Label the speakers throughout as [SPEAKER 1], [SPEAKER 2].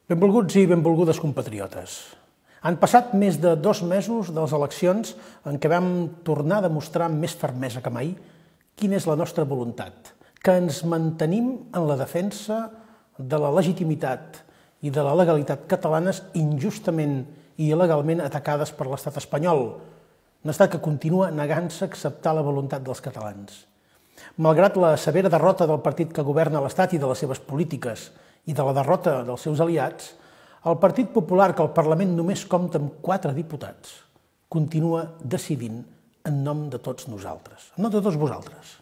[SPEAKER 1] Benvolguts i benvolgudes compatriotes. Han passat més de 2 mesos de les eleccions en què vam tornar a demostrar amb més fermesa que mai quina és la nostra voluntat, que ens mantenim en la defensa de la legitimitat i de la legalitat catalanes injustament i il·legalment atacades per l'estat espanyol, un estat que continua negant-se a acceptar la voluntat dels catalans. Malgrat la severa derrota del partit que governa l'estat i de les seves polítiques i de la derrota dels seus aliats, el Partit Popular, que al Parlament només compta amb 4 diputats, continua decidint en nom de tots nosaltres, en nom de tots vosaltres.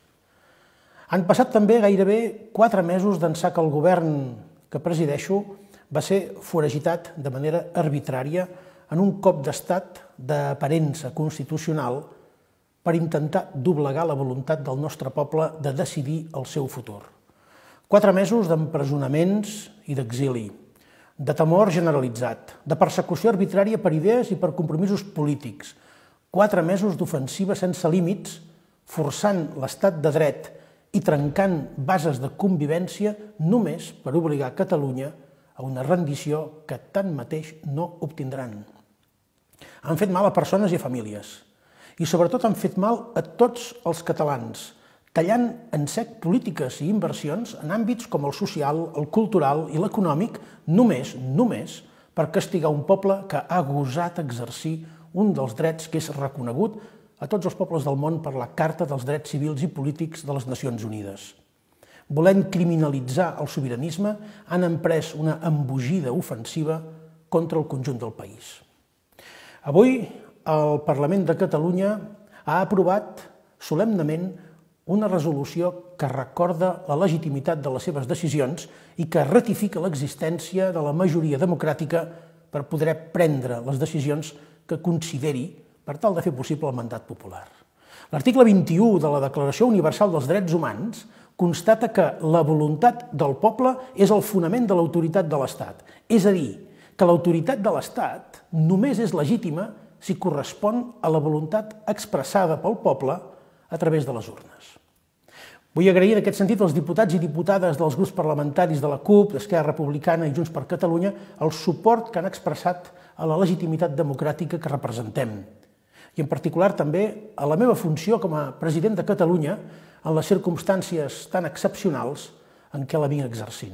[SPEAKER 1] Han passat també gairebé 4 mesos d'ençà que el govern que presideixo va ser foragitat de manera arbitrària en un cop d'estat d'aparença constitucional per intentar doblegar la voluntat del nostre poble de decidir el seu futur. 4 mesos d'empresonaments i d'exili, de temor generalitzat, de persecució arbitrària per idees i per compromisos polítics, 4 mesos d'ofensiva sense límits, forçant l'estat de dret i trencant bases de convivència només per obligar Catalunya a una rendició que tanmateix no obtindran. Han fet mal a persones i a famílies, i sobretot han fet mal a tots els catalans, tallant en sec polítiques i inversions en àmbits com el social, el cultural i l'econòmic, només per castigar un poble que ha gosat exercir un dels drets que és reconegut a tots els pobles del món per la Carta dels Drets Civils i Polítics de les Nacions Unides. Volent criminalitzar el sobiranisme, han emprès una embogida ofensiva contra el conjunt del país. Avui, el Parlament de Catalunya ha aprovat solemnement una resolució que recorda la legitimitat de les seves decisions i que ratifica l'existència de la majoria democràtica per poder prendre les decisions que consideri per tal de fer possible el mandat popular. L'article 21 de la Declaració Universal dels Drets Humans constata que la voluntat del poble és el fonament de l'autoritat de l'Estat, és a dir, que l'autoritat de l'Estat només és legítima si correspon a la voluntat expressada pel poble a través de les urnes. Vull agrair en aquest sentit als diputats i diputades dels grups parlamentaris de la CUP, d'Esquerra Republicana i Junts per Catalunya el suport que han expressat a la legitimitat democràtica que representem, i en particular també a la meva funció com a president de Catalunya en les circumstàncies tan excepcionals en què la vinc exercint.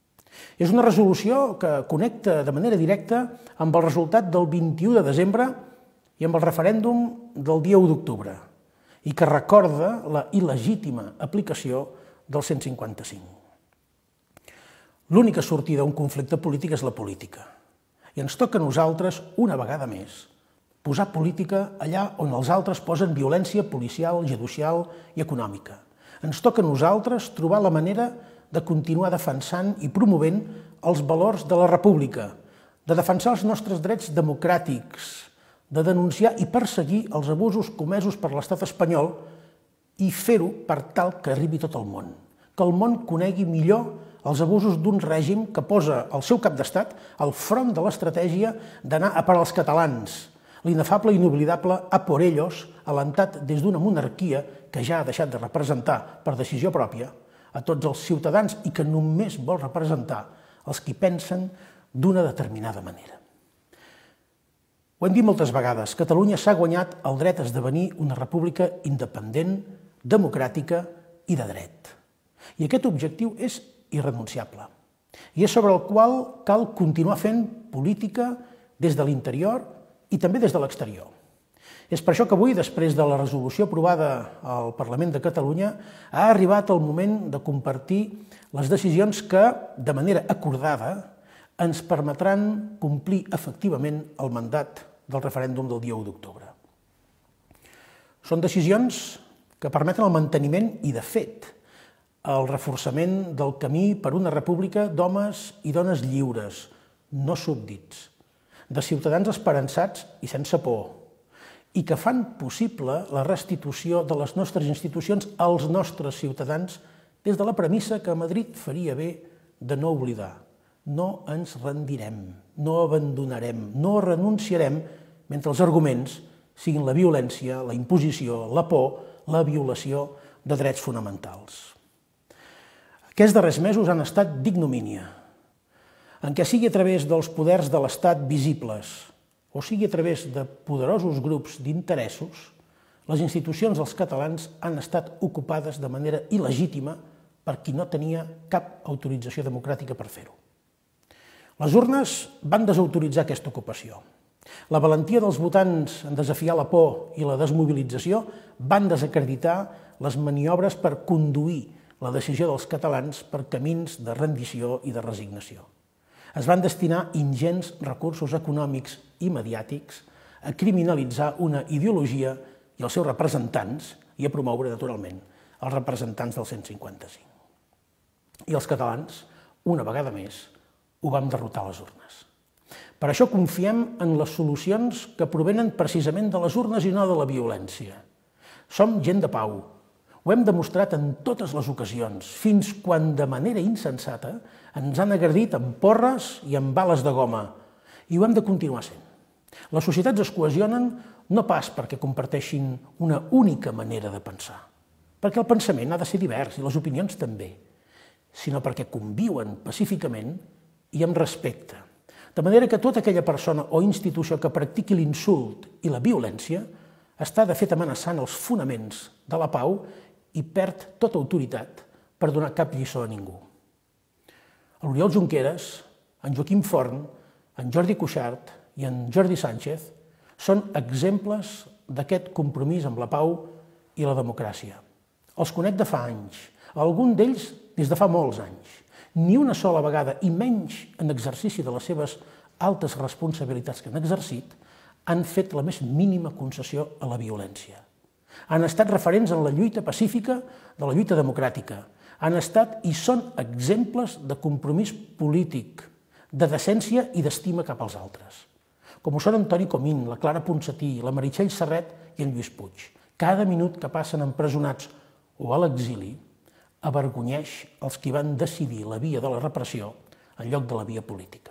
[SPEAKER 1] És una resolució que connecta de manera directa amb el resultat del 21 de desembre i amb el referèndum del dia 1 d'octubre i que recorda la il·legítima aplicació del 155. L'única sortida a un conflicte polític és la política i ens toca a nosaltres, una vegada més, posar política allà on els altres posen violència policial, judicial i econòmica. Ens toca a nosaltres trobar la manera de continuar defensant i promovent els valors de la república, de defensar els nostres drets democràtics, de denunciar i perseguir els abusos comesos per l'estat espanyol i fer-ho per tal que arribi tot el món, que el món conegui millor els abusos d'un règim que posa el seu cap d'estat al front de l'estratègia d'anar a per als catalans, l'inefable i inoblidable a por ellos, alentat des d'una monarquia que ja ha deixat de representar per decisió pròpia a tots els ciutadans i que només vol representar els qui pensen d'una determinada manera. Ho hem dit moltes vegades, Catalunya s'ha guanyat el dret a esdevenir una república independent, democràtica i de dret. I aquest objectiu és irrenunciable. I és sobre el qual cal continuar fent política des de l'interior i també des de l'exterior. És per això que avui, després de la resolució aprovada al Parlament de Catalunya, ha arribat el moment de compartir les decisions que, de manera acordada, ens permetran complir efectivament el mandat del referèndum del dia 1 d'octubre. Són decisions que permeten el manteniment i, de fet, el reforçament del camí per una república d'homes i dones lliures, no súbdits, de ciutadans esperançats i sense por, i que fan possible la restitució de les nostres institucions als nostres ciutadans des de la premissa que Madrid faria bé de no oblidar. No ens rendirem, no abandonarem, no renunciarem mentre els arguments siguin la violència, la imposició, la por, la violació de drets fonamentals. Aquests darrers mesos han estat d'ignomínia. en què sigui a través dels poders de l'Estat visibles o sigui a través de poderosos grups d'interessos, les institucions dels catalans han estat ocupades de manera il·legítima per qui no tenia cap autorització democràtica per fer-ho. Les urnes van desautoritzar aquesta ocupació. La valentia dels votants en desafiar la por i la desmobilització van desacreditar les maniobres per conduir la decisió dels catalans per camins de rendició i de resignació. Es van destinar ingents recursos econòmics i mediàtics a criminalitzar una ideologia i els seus representants i a promoure, naturalment, els representants del 155. I els catalans, una vegada més, ho vam derrotar a les urnes. Per això confiem en les solucions que provenen precisament de les urnes i no de la violència. Som gent de pau. Ho hem demostrat en totes les ocasions, fins quan de manera insensata ens han agredit amb porres i amb bales de goma. I ho hem de continuar sent. Les societats es cohesionen no pas perquè comparteixin una única manera de pensar, perquè el pensament ha de ser divers i les opinions també, sinó perquè conviuen pacíficament i amb respecte, de manera que tota aquella persona o institució que practiqui l'insult i la violència està de fet amenaçant els fonaments de la pau i perd tota autoritat per donar cap lliçó a ningú. L'Oriol Junqueras, en Joaquim Forn, en Jordi Cuixart i en Jordi Sánchez són exemples d'aquest compromís amb la pau i la democràcia. Els conec de fa anys, algun d'ells des de fa molts anys. Ni una sola vegada, i menys en exercici de les seves altes responsabilitats que han exercit, han fet la més mínima concessió a la violència. Han estat referents en la lluita pacífica de la lluita democràtica. Han estat i són exemples de compromís polític, de decència i d'estima cap als altres. Com ho són Antoni Comín, la Clara Ponsatí, la Meritxell Serret i en Lluís Puig. Cada minut que passen empresonats o a l'exili avergonyeix els qui van decidir la via de la repressió en lloc de la via política.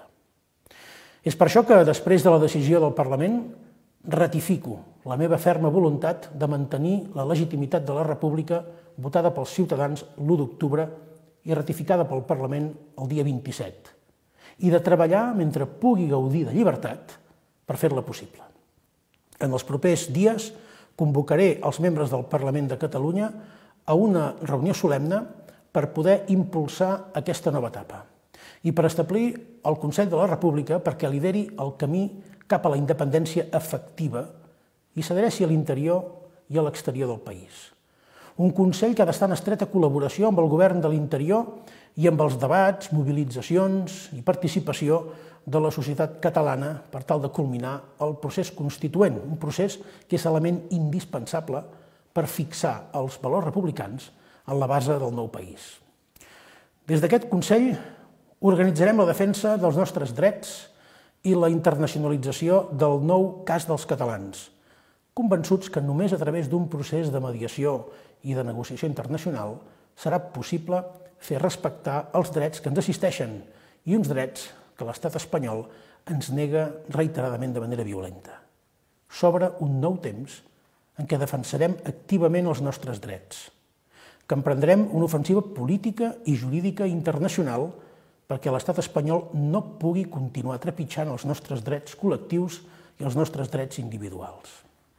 [SPEAKER 1] És per això que, després de la decisió del Parlament, ratifico la meva ferma voluntat de mantenir la legitimitat de la República votada pels ciutadans l'1 d'octubre i ratificada pel Parlament el dia 27, i de treballar mentre pugui gaudir de llibertat per fer-la possible. En els propers dies convocaré els membres del Parlament de Catalunya a una reunió solemne per poder impulsar aquesta nova etapa i per establir el Consell de la República perquè lideri el camí cap a la independència efectiva i s'adreci a l'interior i a l'exterior del país. Un Consell que ha d'estar en estreta col·laboració amb el Govern de l'Interior i amb els debats, mobilitzacions i participació de la societat catalana per tal de culminar el procés constituent, un procés que és element indispensable per fixar els valors republicans en la base del nou país. Des d'aquest Consell organitzarem la defensa dels nostres drets i la internacionalització del nou cas dels catalans, convençuts que només a través d'un procés de mediació i de negociació internacional serà possible fer respectar els drets que ens assisteixen i uns drets que l'estat espanyol ens nega reiteradament de manera violenta. S'obre un nou temps en què defensarem activament els nostres drets, que emprendrem una ofensiva política i jurídica internacional perquè l'estat espanyol no pugui continuar trepitjant els nostres drets col·lectius i els nostres drets individuals.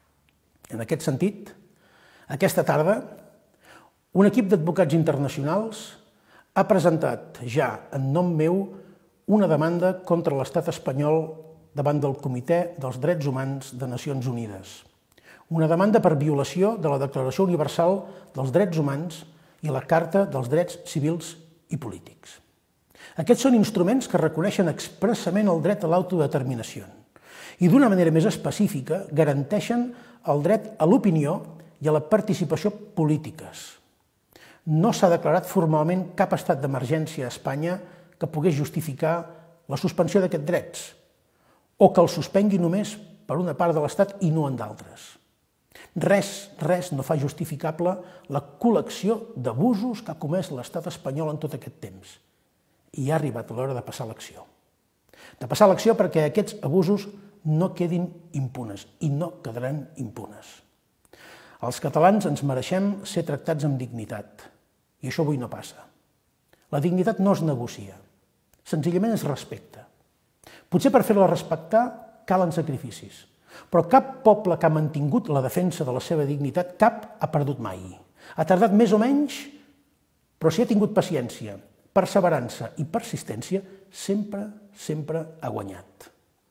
[SPEAKER 1] En aquest sentit, aquesta tarda, un equip d'advocats internacionals ha presentat ja en nom meu una demanda contra l'estat espanyol davant del Comitè dels Drets Humans de Nacions Unides. Una demanda per violació de la Declaració Universal dels Drets Humans i la Carta dels Drets Civils i Polítics. Aquests són instruments que reconeixen expressament el dret a l'autodeterminació i d'una manera més específica garanteixen el dret a l'opinió i a la participació polítiques. No s'ha declarat formalment cap estat d'emergència a Espanya que pogués justificar la suspensió d'aquests drets o que el suspengui només per una part de l'Estat i no en d'altres. Res no fa justificable la col·lecció d'abusos que ha comès l'estat espanyol en tot aquest temps. I ha arribat l'hora de passar a l'acció. De passar a l'acció perquè aquests abusos no quedin impunes i no quedaran impunes. Els catalans ens mereixem ser tractats amb dignitat i això avui no passa. La dignitat no es negocia, Senzillament és respecte. Potser per fer-la respectar calen sacrificis, però cap poble que ha mantingut la defensa de la seva dignitat, cap ha perdut mai. Ha tardat més o menys, però si ha tingut paciència, perseverança i persistència, sempre ha guanyat.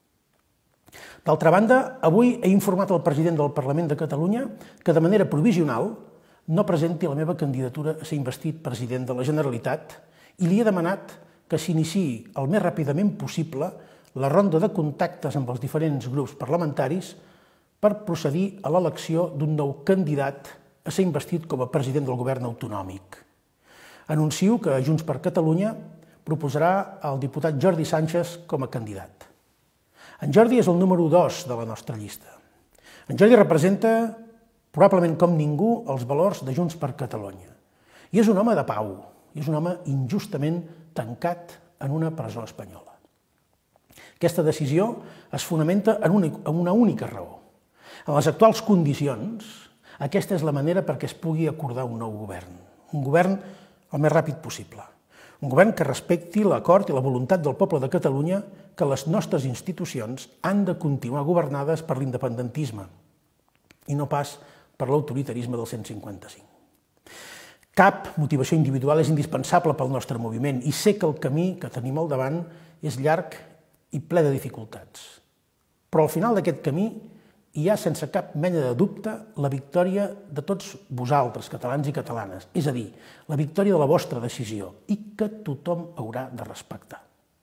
[SPEAKER 1] D'altra banda, avui he informat el president del Parlament de Catalunya que de manera provisional no presenti la meva candidatura a ser investit president de la Generalitat i li he demanat que s'iniciï el més ràpidament possible la ronda de contactes amb els diferents grups parlamentaris per procedir a l'elecció d'un nou candidat a ser investit com a president del govern autonòmic. Anuncio que Junts per Catalunya proposarà el diputat Jordi Sànchez com a candidat. En Jordi és el número 2 de la nostra llista. En Jordi representa, probablement com ningú, els valors de Junts per Catalunya. I és un home de pau, i és un home injustament tancat en una presó espanyola. Aquesta decisió es fonamenta en una única raó. En les actuals condicions, aquesta és la manera perquè es pugui acordar un nou govern. Un govern el més ràpid possible. Un govern que respecti l'acord i la voluntat del poble de Catalunya que les nostres institucions han de continuar governades per l'independentisme i no pas per l'autoritarisme del 155. Cap motivació individual és indispensable pel nostre moviment i sé que el camí que tenim al davant és llarg i ple de dificultats. Però al final d'aquest camí hi ha, sense cap mena de dubte, la victòria de tots vosaltres, catalans i catalanes, és a dir, la victòria de la vostra decisió i que tothom haurà de respectar.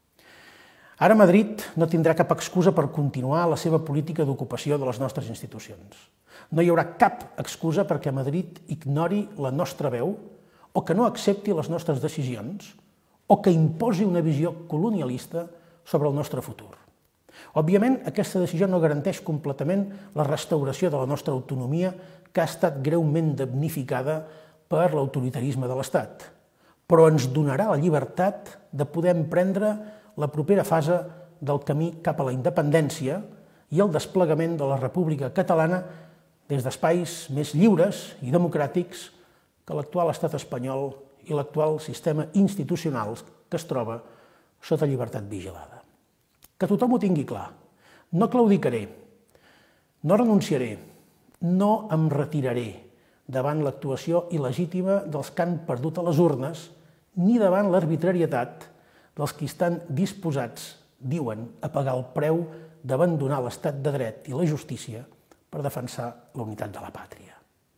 [SPEAKER 1] Ara Madrid no tindrà cap excusa per continuar la seva política d'ocupació de les nostres institucions. No hi haurà cap excusa perquè Madrid ignori la nostra veu o que no accepti les nostres decisions o que imposi una visió colonialista sobre el nostre futur. Òbviament, aquesta decisió no garanteix completament la restauració de la nostra autonomia que ha estat greument damnificada per l'autoritarisme de l'Estat, però ens donarà la llibertat de poder emprendre la propera fase del camí cap a la independència i el desplegament de la República Catalana des d'espais més lliures i democràtics que l'actual estat espanyol i l'actual sistema institucional que es troba sota llibertat vigilada. Que tothom ho tingui clar. No claudicaré, no renunciaré, no em retiraré davant l'actuació il·legítima dels que han perdut a les urnes ni davant l'arbitrarietat dels qui estan disposats, diuen, a pagar el preu d'abandonar l'estat de dret i la justícia per defensar la unitat de la pàtria.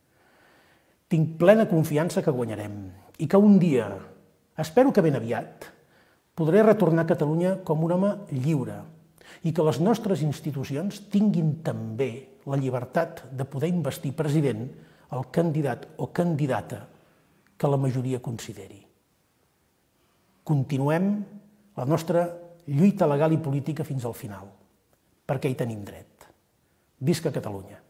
[SPEAKER 1] Tinc plena confiança que guanyarem i que un dia, espero que ben aviat, podré retornar a Catalunya com un home lliure i que les nostres institucions tinguin també la llibertat de poder investir president el candidat o candidata que la majoria consideri. Continuem la nostra lluita legal i política fins al final, perquè hi tenim dret. Visca Catalunya!